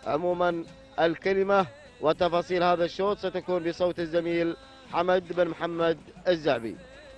عموما الكلمة وتفاصيل هذا الشوط ستكون بصوت الزميل حمد بن محمد الزعبي.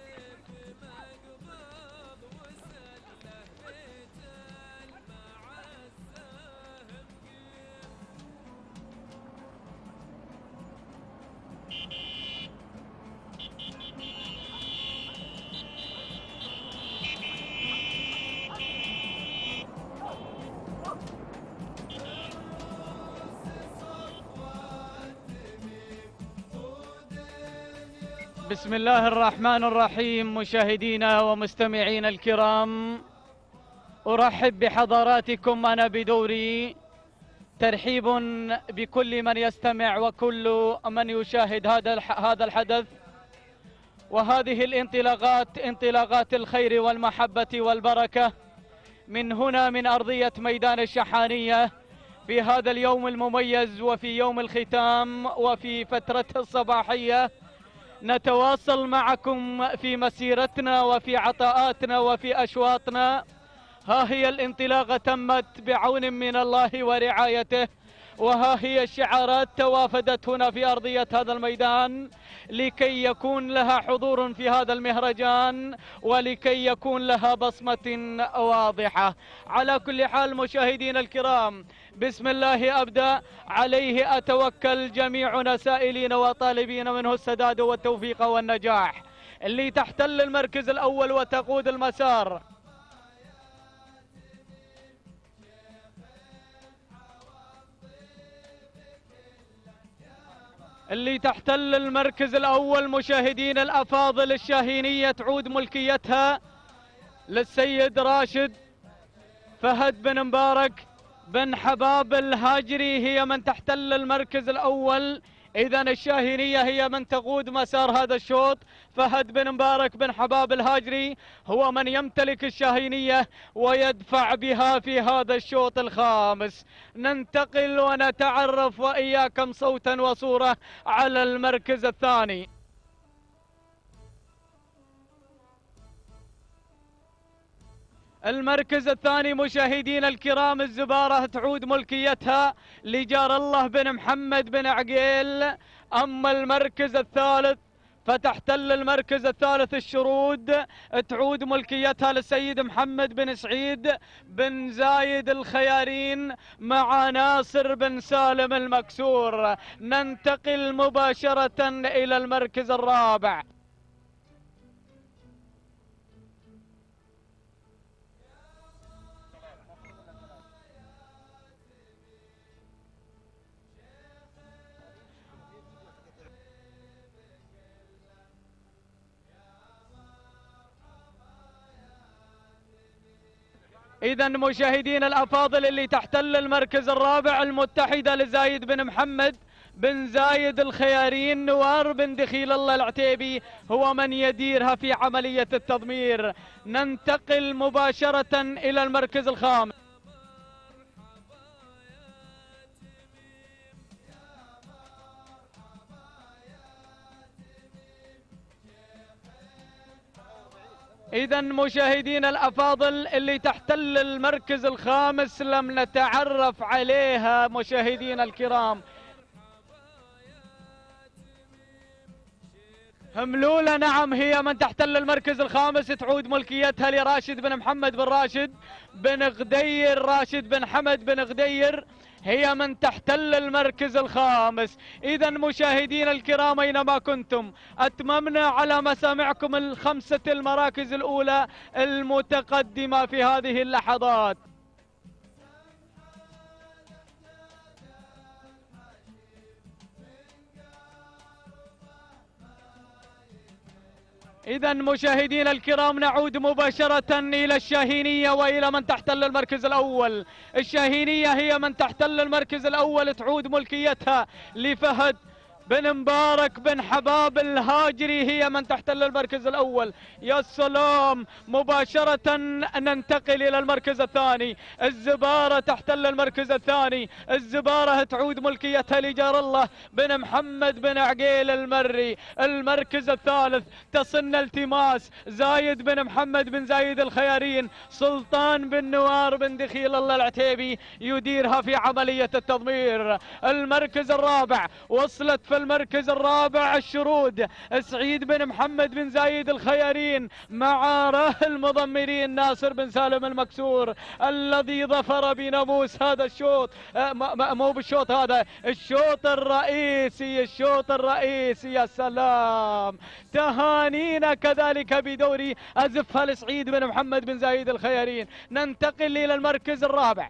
بسم الله الرحمن الرحيم. مشاهدينا ومستمعينا الكرام، أرحب بحضراتكم أنا بدوري، ترحيب بكل من يستمع وكل من يشاهد هذا الحدث وهذه الانطلاقات، انطلاقات الخير والمحبة والبركة من هنا من أرضية ميدان الشحانية في هذا اليوم المميز وفي يوم الختام وفي فترته الصباحية. نتواصل معكم في مسيرتنا وفي عطاءاتنا وفي أشواطنا. ها هي الانطلاقة تمت بعون من الله ورعايته، وها هي الشعارات توافدت هنا في أرضية هذا الميدان لكي يكون لها حضور في هذا المهرجان ولكي يكون لها بصمة واضحة. على كل حال مشاهدينا الكرام، بسم الله أبدأ، عليه أتوكل، جميعنا سائلين وطالبين منه السداد والتوفيق والنجاح. اللي تحتل المركز الأول وتقود المسار اللي تحتل المركز الأول مشاهدين الأفاضل، الشاهينية تعود ملكيتها للسيد راشد فهد بن مبارك بن حباب الهاجري، هي من تحتل المركز الأول. إذن الشاهينية هي من تقود مسار هذا الشوط. فهد بن مبارك بن حباب الهاجري هو من يمتلك الشاهينية ويدفع بها في هذا الشوط الخامس. ننتقل ونتعرف وإياكم صوتا وصورة على المركز الثاني. المركز الثاني مشاهدين الكرام، الزبارة تعود ملكيتها لجار الله بن محمد بن عقيل. أما المركز الثالث فتحتل المركز الثالث الشرود، تعود ملكيتها للسيد محمد بن سعيد بن زايد الخيارين مع ناصر بن سالم المكسور. ننتقل مباشرة إلى المركز الرابع. إذن مشاهدين الأفاضل، اللي تحتل المركز الرابع المتحدة لزايد بن محمد بن زايد الخيارين. نوار بن دخيل الله العتيبي هو من يديرها في عملية التضمير. ننتقل مباشرة إلى المركز الخامس. إذن مشاهدين الأفاضل، اللي تحتل المركز الخامس لم نتعرف عليها مشاهدين الكرام. هملولة، نعم، هي من تحتل المركز الخامس، تعود ملكيتها لراشد بن محمد بن راشد بن غدير. راشد بن حمد بن غدير هي من تحتل المركز الخامس. إذا مشاهدين الكرام أينما كنتم، أتممنا على مسامعكم الخمسة المراكز الأولى المتقدمة في هذه اللحظات. إذا مشاهدين الكرام، نعود مباشرة إلى الشاهينية وإلى من تحتل المركز الأول. الشاهينية هي من تحتل المركز الأول، تعود ملكيتها لفهد بن مبارك بن حباب الهاجري هي من تحتل المركز الأول. يا سلام، مباشرة ننتقل إلى المركز الثاني. الزبارة تحتل المركز الثاني. الزبارة تعود ملكيتها لجار الله بن محمد بن عقيل المري. المركز الثالث تصن التماس زايد بن محمد بن زايد الخيارين. سلطان بن نوار بن دخيل الله العتيبي يديرها في عملية التضمير. المركز الرابع وصلت في المركز الرابع الشرود سعيد بن محمد بن زايد الخيارين مع المضمرين ناصر بن سالم المكسور الذي ظفر بناموس هذا الشوط. مو بالشوط هذا، الشوط الرئيسي، الشوط الرئيسي. يا سلام، تهانينا كذلك بدوري أزفها لسعيد بن محمد بن زايد الخيارين. ننتقل إلى المركز الرابع.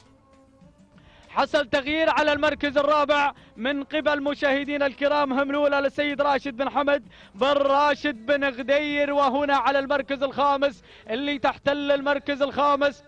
حصل تغيير على المركز الرابع من قبل مشاهدينا الكرام. هملولة للسيد راشد بن حمد بن راشد بن غدير. وهنا على المركز الخامس اللي تحتل المركز الخامس،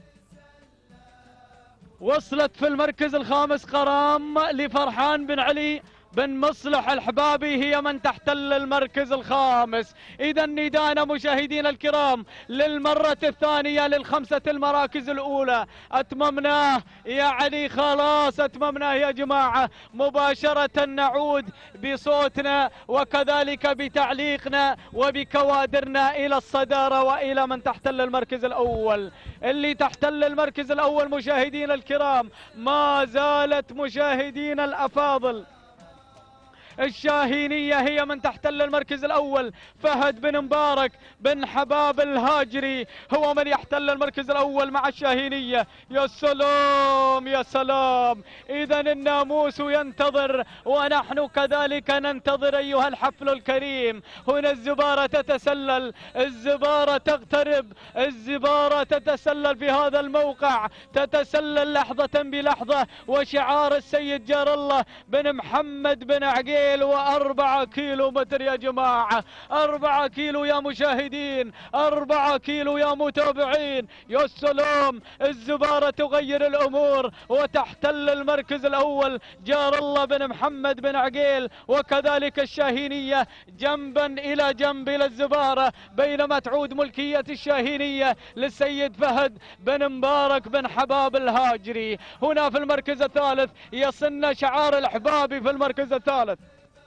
وصلت في المركز الخامس قرام لفرحان بن علي بن مصلح الحبابي هي من تحتل المركز الخامس. إذا ندانا مشاهدينا الكرام للمرة الثانية للخمسة المراكز الأولى. أتممناه يعني خلاص، أتممناه يا جماعة. مباشرة نعود بصوتنا وكذلك بتعليقنا وبكوادرنا إلى الصدارة وإلى من تحتل المركز الأول. اللي تحتل المركز الأول مشاهدينا الكرام ما زالت مشاهدينا الأفاضل الشاهينية هي من تحتل المركز الأول. فهد بن مبارك بن حباب الهاجري هو من يحتل المركز الأول مع الشاهينية. يا سلام يا سلام، إذا الناموس ينتظر ونحن كذلك ننتظر أيها الحفل الكريم. هنا الزبارة تتسلل، الزبارة تقترب، الزبارة تتسلل في هذا الموقع، تتسلل لحظة بلحظة. وشعار السيد جار الله بن محمد بن عقيل و4 كيلو متر يا جماعة، 4 كيلو يا مشاهدين، 4 كيلو يا متابعين. يا سلام، الزبارة تغير الأمور وتحتل المركز الأول جار الله بن محمد بن عقيل وكذلك الشاهينية جنبا إلى جنب إلى الزبارة، بينما تعود ملكية الشاهينية للسيد فهد بن مبارك بن حباب الهاجري. هنا في المركز الثالث يصلنا شعار الأحبابي في المركز الثالث،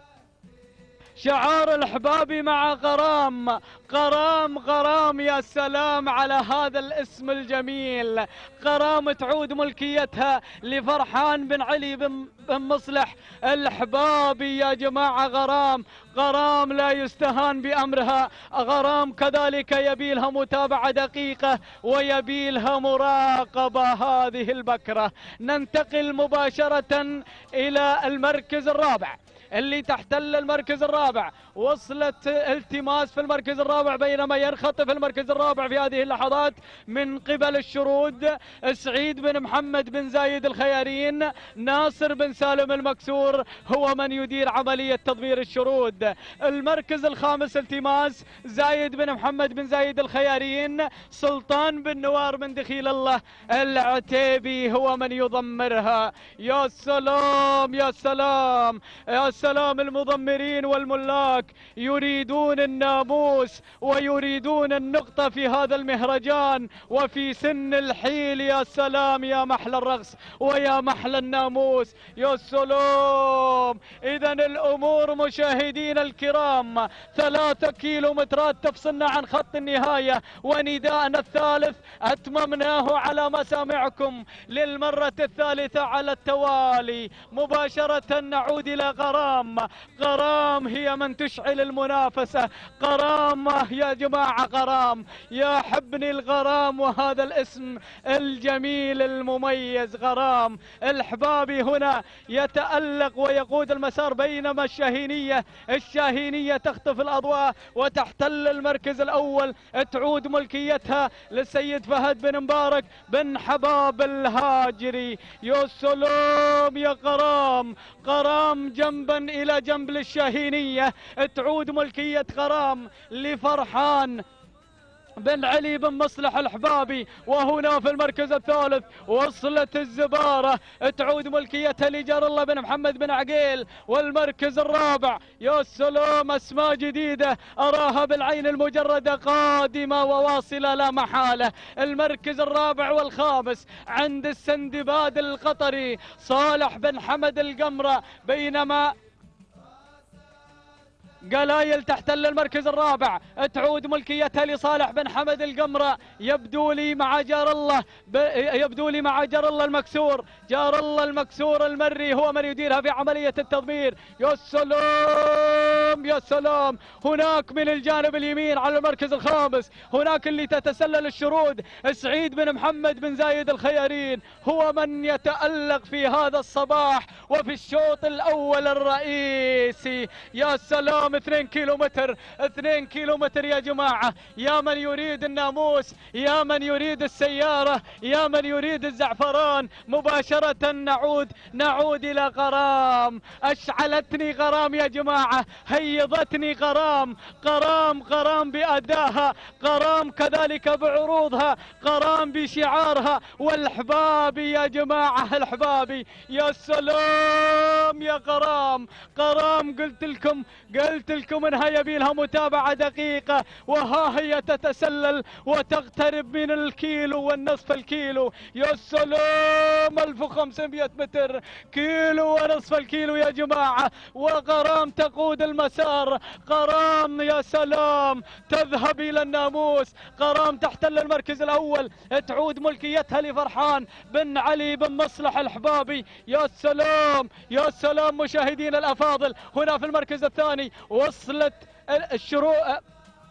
شعار الأحبابي مع غرام. غرام غرام، يا سلام على هذا الاسم الجميل. غرام تعود ملكيتها لفرحان بن علي بن مصلح الأحبابي يا جماعة. غرام غرام لا يستهان بأمرها. غرام كذلك يبيلها متابعة دقيقة ويبيلها مراقبة هذه البكرة. ننتقل مباشرة إلى المركز الرابع اللي تحتل المركز الرابع. وصلت التماس في المركز الرابع بينما ينخطف المركز الرابع في هذه اللحظات من قبل الشرود سعيد بن محمد بن زايد الخيارين. ناصر بن سالم المكسور هو من يدير عملية تضمير الشرود. المركز الخامس التماس زايد بن محمد بن زايد الخيارين. سلطان بن نوار بن دخيل الله العتيبي هو من يضمرها. يا سلام يا سلام يا سلام، المضمرين والملاك يريدون الناموس ويريدون النقطة في هذا المهرجان وفي سن الحيل. يا سلام يا محلى الرقص ويا محلى الناموس. يا سلام، إذا الأمور مشاهدين الكرام 3 كيلومترات تفصلنا عن خط النهاية، ونداءنا الثالث أتممناه على مسامعكم للمرة الثالثة على التوالي. مباشرة نعود إلى غرام. غرام هي من تشعل المنافسة. غرام يا جماعة، غرام يا حبني الغرام، وهذا الاسم الجميل المميز غرام. الحبابي هنا يتألق ويقود المسار بينما الشاهينية تخطف الأضواء وتحتل المركز الأول. تعود ملكيتها للسيد فهد بن مبارك بن حباب الهاجري. يا سلام يا غرام، غرام جنبا إلى جنب للشاهينية. تعود ملكية غرام لفرحان بن علي بن مصلح الحبابي. وهنا في المركز الثالث وصلت الزبارة، تعود ملكيتها لجار الله بن محمد بن عقيل. والمركز الرابع يا سلام، اسماء جديدة اراها بالعين المجردة قادمة وواصلة لا محالة. المركز الرابع والخامس عند السندباد القطري صالح بن حمد القمرة، بينما قلايل تحتل المركز الرابع، تعود ملكيتها لصالح بن حمد القمرة. يبدو لي مع جار الله المكسور، جار الله المكسور المري هو من يديرها في عملية التضمير. يا سلام يا سلام، هناك من الجانب اليمين على المركز الخامس هناك اللي تتسلل الشرود، سعيد بن محمد بن زايد الخيارين هو من يتألق في هذا الصباح وفي الشوط الأول الرئيسي. يا سلام، 2 كيلومتر 2 كيلومتر يا جماعة. يا من يريد الناموس، يا من يريد السيارة، يا من يريد الزعفران. مباشرة نعود إلى غرام. أشعلتني غرام يا جماعة، هيضتني غرام بأداها، غرام كذلك بعروضها، غرام بشعارها. والحبابي يا جماعة، الحبابي يا سلام يا غرام. قلت لكم انها يبي لها متابعة دقيقة، وها هي تتسلل وتقترب من الكيلو والنصف الكيلو. يا سلام، 1500 متر، كيلو ونصف الكيلو يا جماعة. وغرام تقود المسار، غرام يا سلام تذهب إلى الناموس. غرام تحتل المركز الأول، تعود ملكيتها لفرحان بن علي بن مصلح الحبابي. يا سلام يا سلام مشاهدينا الأفاضل، هنا في المركز الثاني وصلت الشروق.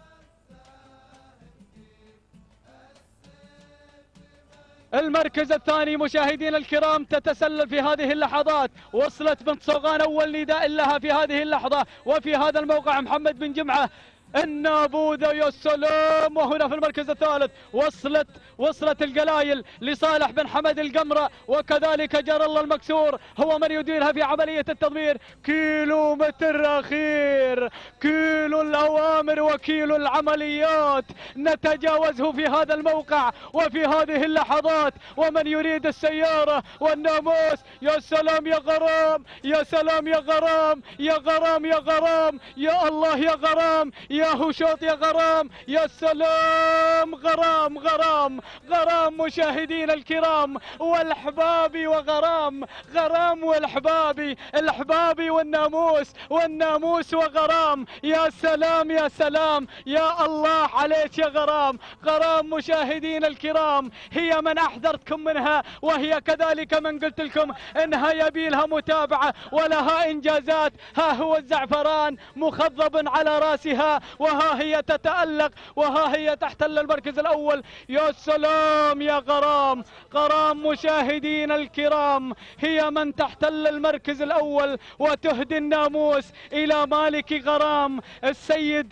المركز الثاني مشاهدينا الكرام تتسلل في هذه اللحظات، وصلت بنت صوغان أول نداء لها في هذه اللحظة وفي هذا الموقع محمد بن جمعة النابوذة. يا سلام، وهنا في المركز الثالث وصلت القلايل لصالح بن حمد القمرة، وكذلك جار الله المكسور هو من يديرها في عملية التضمير. كيلو متر أخير، كيلو الأوامر وكيلو العمليات نتجاوزه في هذا الموقع وفي هذه اللحظات. ومن يريد السيارة والناموس، يا سلام يا غرام، يا سلام يا غرام، يا غرام يا غرام، يا الله يا غرام، يا هشوط يا غرام. يا سلام، غرام غرام غرام مشاهدين الكرام، والحبابي وغرام، غرام والحبابي، الحبابي والناموس، والناموس وغرام. يا سلام يا سلام، يا الله عليك يا غرام. غرام مشاهدين الكرام هي من أحذرتكم منها، وهي كذلك من قلت لكم إنها يبي لها متابعة ولها إنجازات. ها هو الزعفران مخضب على رأسها، وها هي تتألق، وها هي تحتل المركز الأول. يا سلام يا غرام، غرام مشاهدين الكرام هي من تحتل المركز الأول وتهدي الناموس إلى مالك غرام السيد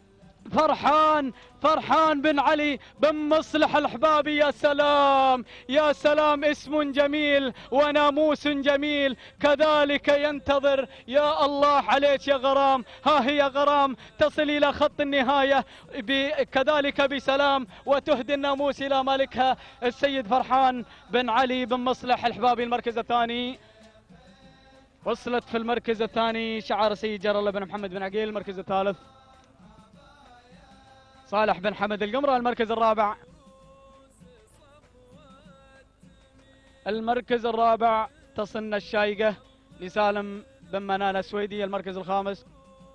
فرحان بن علي بن مصلح الحبابي. يا سلام يا سلام، اسم جميل وناموس جميل كذلك ينتظر. يا الله عليك يا غرام. ها هي غرام تصل إلى خط النهاية كذلك بسلام، وتهدي الناموس إلى مالكها السيد فرحان بن علي بن مصلح الحبابي. المركز الثاني وصلت في المركز الثاني شعار السيد جار الله بن محمد بن عقيل. المركز الثالث صالح بن حمد القمرة. المركز الرابع تصلنا الشايقة لسالم بن منان السويدي. المركز الخامس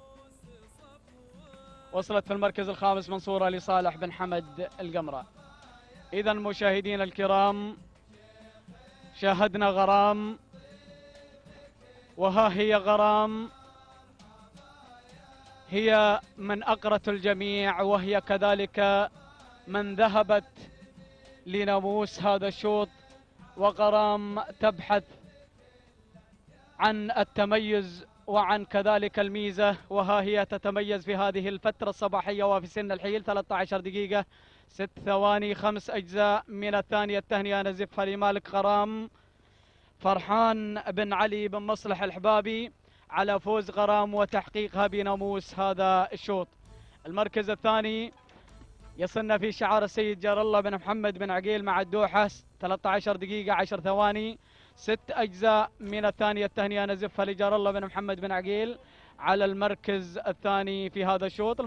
وصلت في المركز الخامس منصورة لصالح بن حمد القمرة. إذا مشاهدينا الكرام شاهدنا غرام، وها هي غرام هي من أقرت الجميع، وهي كذلك من ذهبت لناموس هذا الشوط. وغرام تبحث عن التميز وعن كذلك الميزة، وها هي تتميز في هذه الفترة الصباحية وفي سن الحيل. 13 دقيقة 6 ثواني 5 أجزاء من الثانية. التهنئة نزفها لمالك غرام فرحان بن علي بن مصلح الحبابي على فوز غرام وتحقيقها بناموس هذا الشوط. المركز الثاني يصلنا في شعار السيد جار الله بن محمد بن عقيل مع الدوحة 13 دقيقة 10 ثواني 6 أجزاء من الثانية. التهنئة نزفها لجار الله بن محمد بن عقيل على المركز الثاني في هذا الشوط.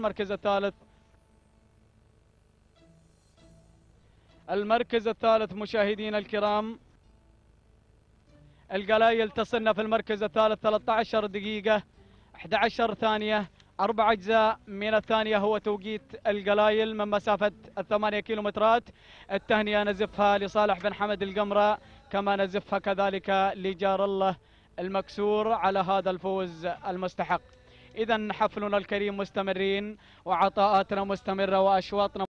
المركز الثالث مشاهدينا الكرام، القلايل تصلنا في المركز الثالث 13 دقيقة 11 ثانية 4 أجزاء من الثانية هو توقيت القلايل من مسافة 8 كيلومترات. التهنئة نزفها لصالح بن حمد القمرة، كما نزفها كذلك لجار الله المكسور على هذا الفوز المستحق. إذا حفلنا الكريم مستمرين وعطاءاتنا مستمرة وأشواطنا